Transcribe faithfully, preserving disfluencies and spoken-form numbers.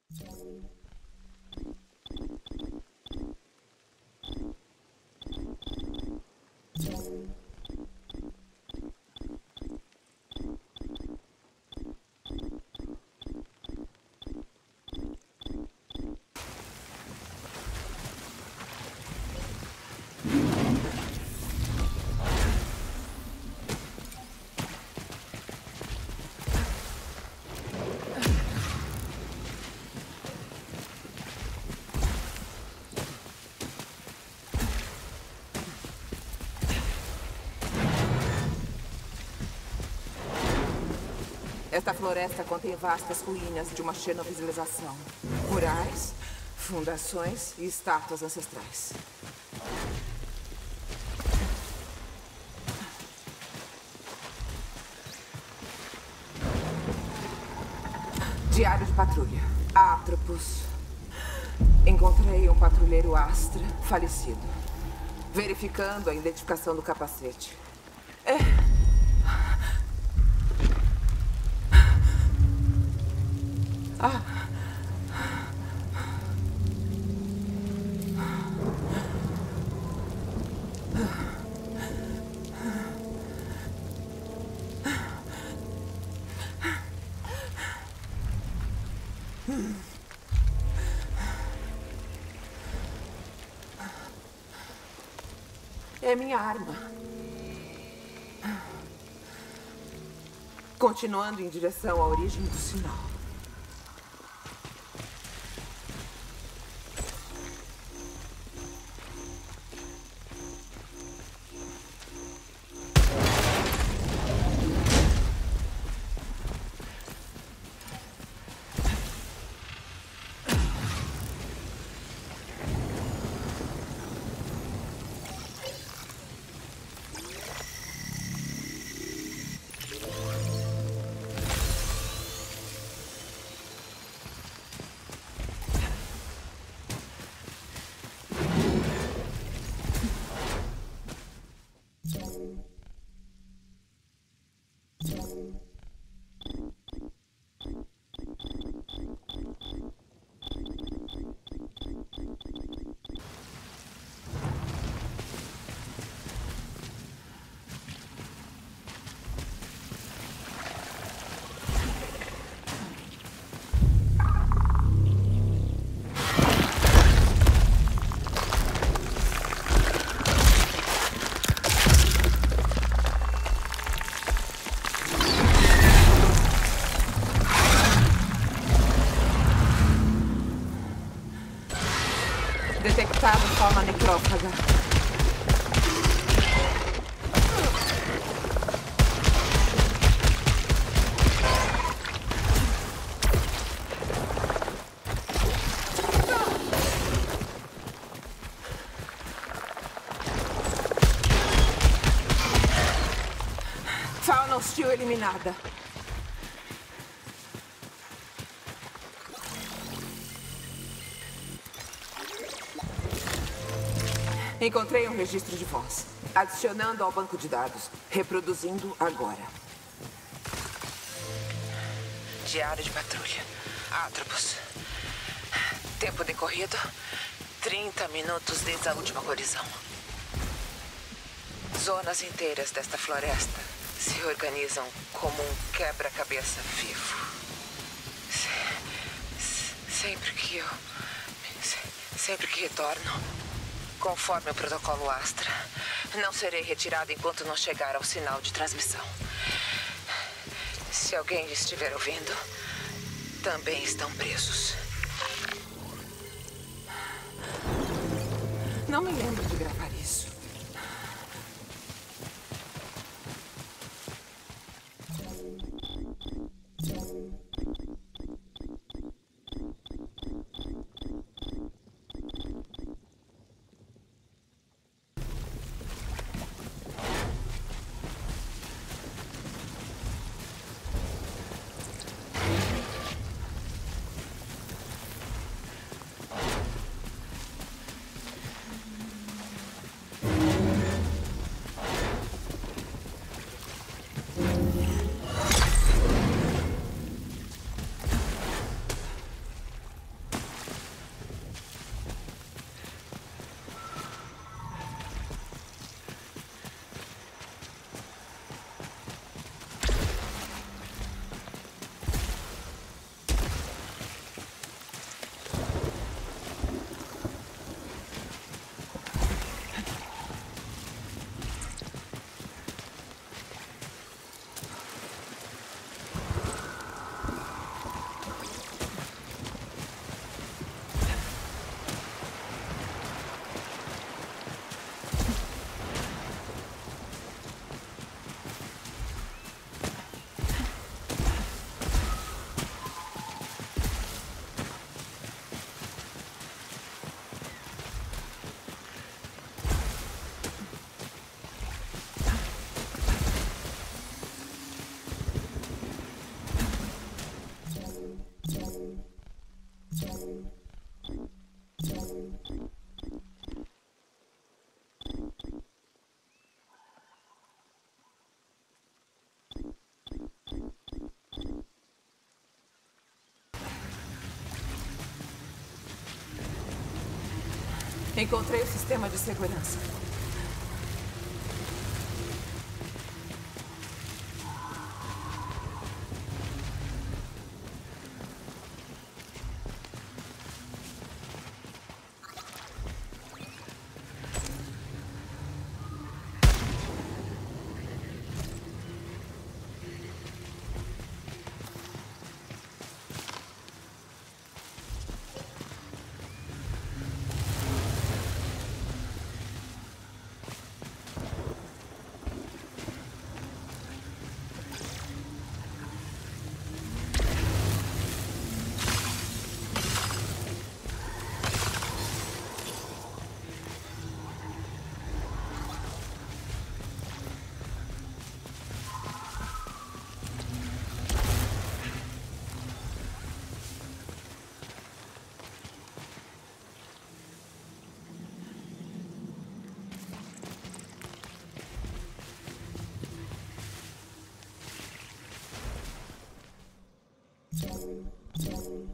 Esta floresta contém vastas ruínas de uma xenovisualização. Murais, fundações e estátuas ancestrais. Diário de patrulha. Atropos. Encontrei um patrulheiro Astra falecido. Verificando a identificação do capacete. É... Ah. É minha arma. Continuando em direção à origem do sinal. Detectado forma necrófaga. Fauna hostil eliminada. Encontrei um registro de voz. Adicionando ao banco de dados. Reproduzindo agora. Diário de patrulha. Atropos. Tempo decorrido. trinta minutos desde a última colisão. Zonas inteiras desta floresta se organizam como um quebra-cabeça vivo. Se, sempre que eu... Se, sempre que retorno... Conforme o protocolo Astra, não serei retirado enquanto não chegar ao sinal de transmissão. Se alguém estiver ouvindo, também estão presos. Não me lembro de gravar isso. Encontrei o sistema de segurança. Thank you.